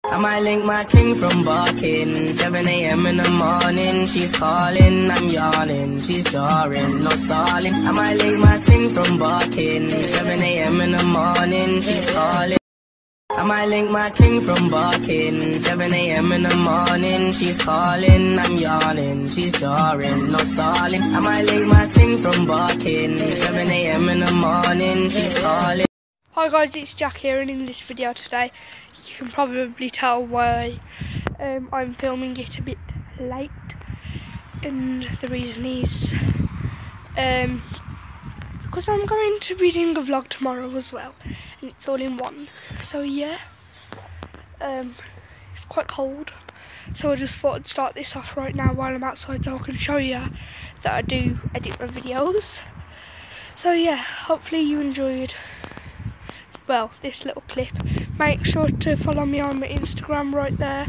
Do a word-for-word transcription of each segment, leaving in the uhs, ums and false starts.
I might link my ting from barking. seven A M in the morning, she's calling, I'm yawning, she's jarring, no stalling. I might link my ting from barking. seven A M in the morning, she's calling. I might link my ting from barking. seven A M in the morning, she's calling, I'm yawning, she's jarring, no stalling. I might link my ting from barking. seven A M in the morning, she's calling. Hi guys, it's Jack here, and in this video today you can probably tell why um, I'm filming it a bit late, and the reason is um, because I'm going to be doing a vlog tomorrow as well, and it's all in one. So yeah, um, it's quite cold, so I just thought I'd start this off right now while I'm outside so I can show you that I do edit my videos. So yeah, hopefully you enjoyed well this little clip. Make sure to follow me on my Instagram right there.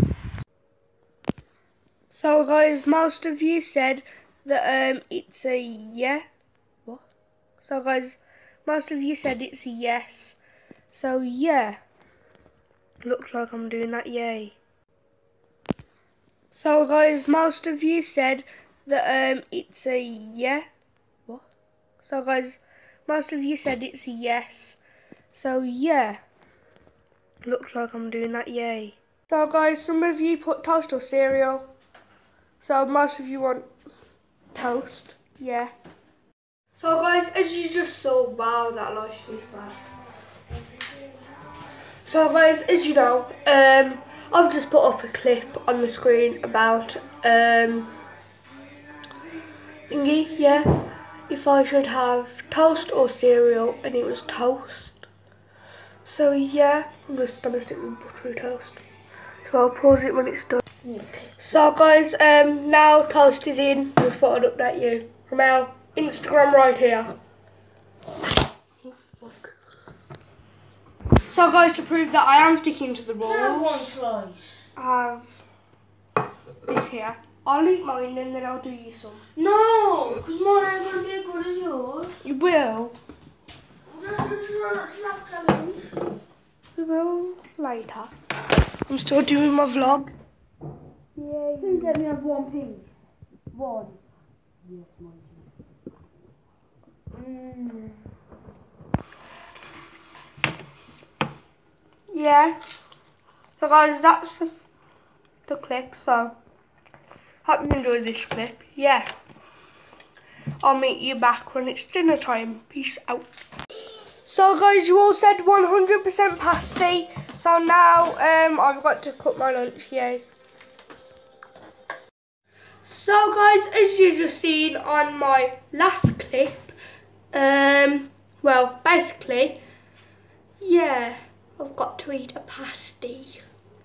So guys, most of you said that um it's a yeah. What? So guys, most of you said it's a yes. So yeah, looks like I'm doing that, yay. So guys, most of you said that um it's a yeah. What? So guys, most of you said it's a yes. So yeah, looks like I'm doing that, yay. So guys, some of you put toast or cereal. So most of you want toast, yeah. So guys, as you just saw, wow, that light is bad. So guys, as you know, um, I've just put up a clip on the screen about um, thingy, yeah, if I should have toast or cereal, and it was toast. So yeah, I'm just gonna stick with buttery toast. So I'll pause it when it's done. Yeah. So guys, um, now toast is in. Just thought I'd update you from our Instagram right here. Oh, fuck. So guys, to prove that I am sticking to the rules, I have one slice. I have this here. I'll eat mine and then I'll do you some. No, because mine ain't gonna be as good as yours. You will. We will later. I'm still doing my vlog. Yay. Please let me have one piece. One. Yes, mine. Mm. Yeah. So guys, that's the, the clip. So hope you enjoyed this clip. Yeah. I'll meet you back when it's dinner time. Peace out. So guys, you all said one hundred percent pasty, so now um, I've got to cook my lunch, yay. So guys, as you just seen on my last clip, um, well, basically, yeah, I've got to eat a pasty.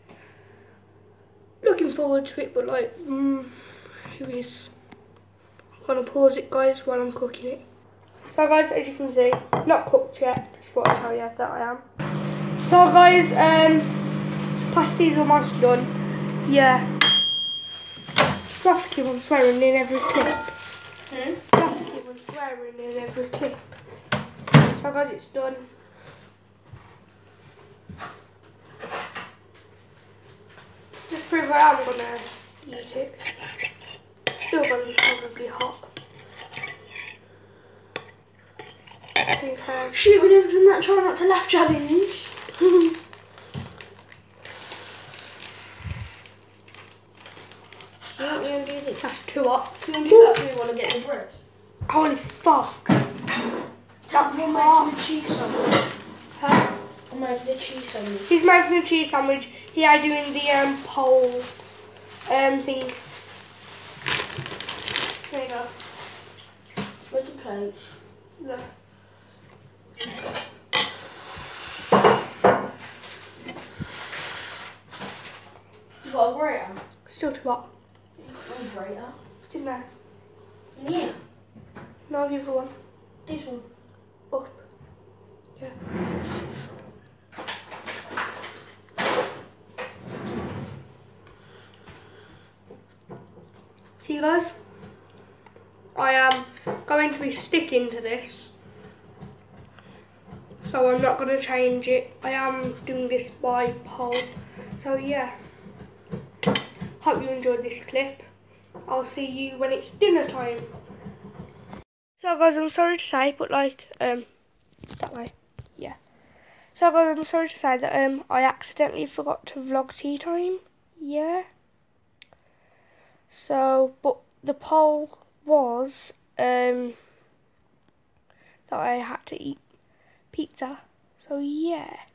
Looking forward to it, but like, mm, it is. I'm gonna pause it guys while I'm cooking it. So guys, as you can see, not cooked yet, just thought I'd tell you that I am. So guys, um, pasty's almost done. Yeah. You have to keep on swearing in every clip. Hmm? You have to keep on swearing in every clip. So guys, it's done. Just prove I am gonna eat it. Still gonna be probably hot. Okay. Shoot, we never done that try not to laugh challenge. You want me to do this? That's too hot. Can we do that so we want to get the bread? Holy fuck. That's I'm hot. making a cheese sandwich. Huh? I'm making a cheese sandwich. He's making a cheese sandwich. Here doing the um pole um thing. There you go. Where's the plates? There. You got a grater? Still too hot. You got a grater? It's in there. In here? No, the other one. This one? Up. Yeah. See guys? I am going to be sticking to this. So I'm not going to change it. I am doing this by pole. So yeah, hope you enjoyed this clip. I'll see you when it's dinner time. So guys, I'm sorry to say, but like, um, that way, yeah. So guys, I'm sorry to say that um, I accidentally forgot to vlog tea time, yeah. So, but the poll was um, that I had to eat pizza, so yeah.